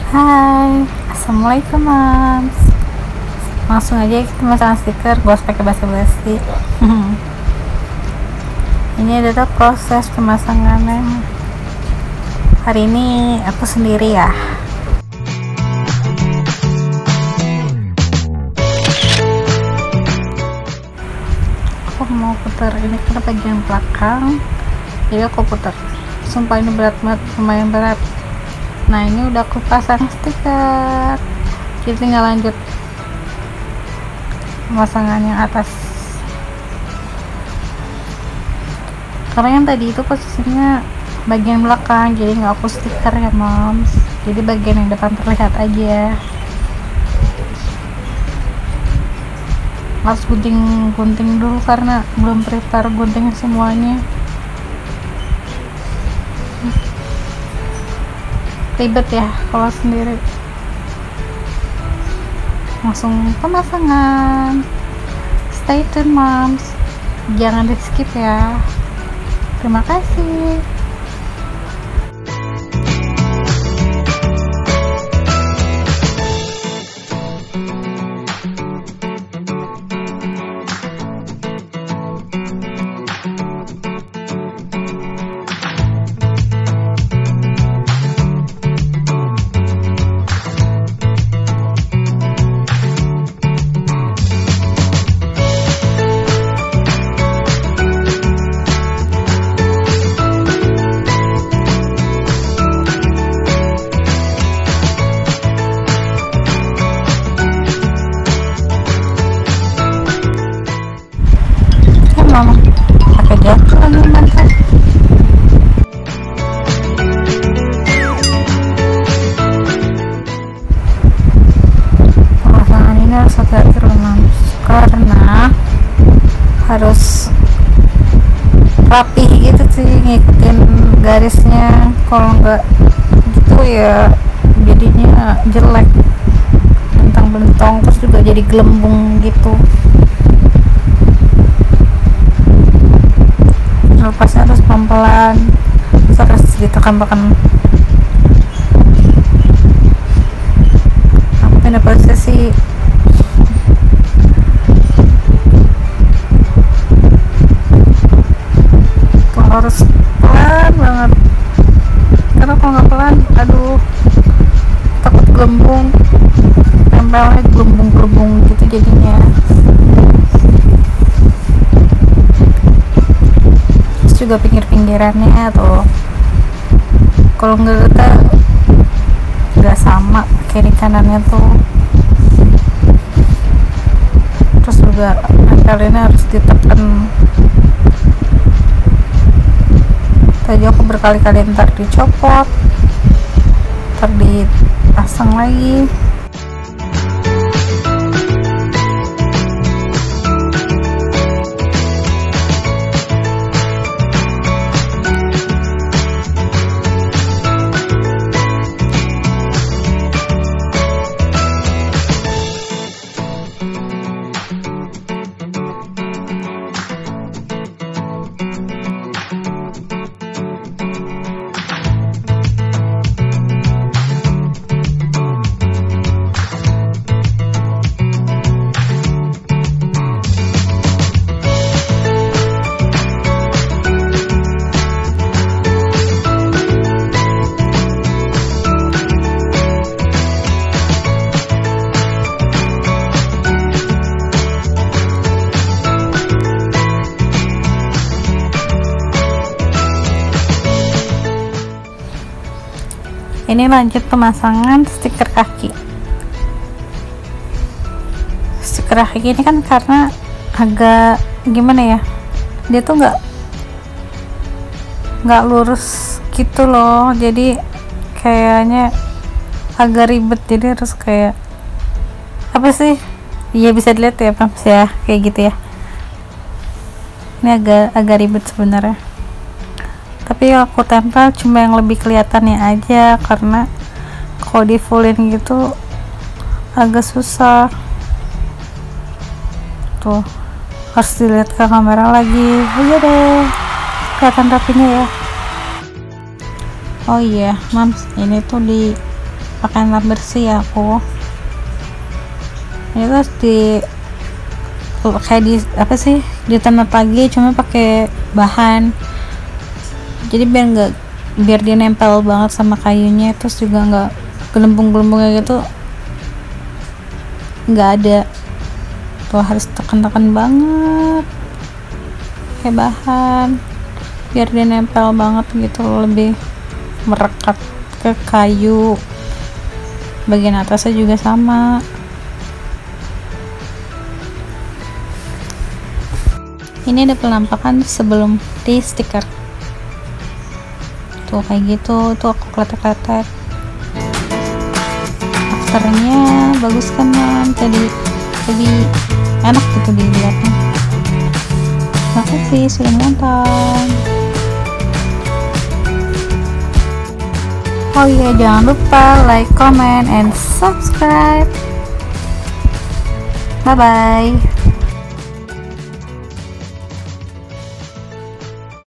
Hai, assalamualaikum mams. Langsung aja kita masang stiker, gak usah pakai basa-basi. Ini adalah proses pemasangannya. Hari ini aku sendiri ya. Aku mau putar ini karena bagian belakang, jadi aku putar. Sumpah ini berat banget, lumayan berat. Nah ini udah aku pasang stiker, jadi tinggal lanjut pemasangan yang atas. Karena yang tadi itu posisinya bagian belakang, jadi nggak aku stiker ya moms, jadi bagian yang depan terlihat aja. Harus gunting dulu karena belum prepare gunting semuanya. Ribet ya kalau sendiri. Langsung pemasangan. Stay tune moms, jangan di skip ya. Terima kasih. Mama pakai jatuh lagi mantap. Pemasangan ini harus hati-hati loh mams, karena harus rapi gitu sih, ngikutin garisnya. Kalau nggak gitu ya jadinya jelek, bentang-bentong, terus juga jadi gelembung gitu. Lepasnya harus pelan-pelan, terus ditekan-tekan sampai ada posisi. Tuh harus pelan banget, karena kalau nggak pelan aduh takut gelembung, tempelnya gelembung-gelembung gitu jadinya. Juga pinggir-pinggirannya tuh, kalau nggak sama kiri kanannya tuh. Terus juga nempelnya harus ditekan. Tadi aku berkali-kali ntar dicopot, ntar dipasang lagi. Ini lanjut pemasangan stiker kaki. Stiker kaki ini kan karena agak gimana ya, dia tuh nggak lurus gitu loh, jadi kayaknya agak ribet. Jadi harus kayak apa sih, ya bisa dilihat ya Pams ya, kayak gitu ya. Ini agak ribet sebenarnya, tapi aku tempel cuma yang lebih kelihatannya aja, karena kalau di fullin gitu agak susah. Tuh harus dilihat ke kamera lagi. Iya deh, kelihatan rapinya ya. Oh iya mams, ini tuh di pakai lap bersih ya aku. Ini terus kayak di apa sih, ditenat lagi cuma pakai bahan, jadi biar dia nempel banget sama kayunya, terus juga nggak gelembung-gelembungnya gitu nggak ada tuh. Harus tekan-tekan banget kayak bahan biar dia nempel banget gitu, lebih merekat ke kayu. Bagian atasnya juga sama. Ini ada penampakan sebelum di stiker tuh kayak gitu, tuh aku kletek-kletek. Afternya bagus kan, jadi lebih enak gitu dilihatnya. Terima kasih sudah menonton. Oh iya, jangan lupa like, comment, and subscribe. Bye bye.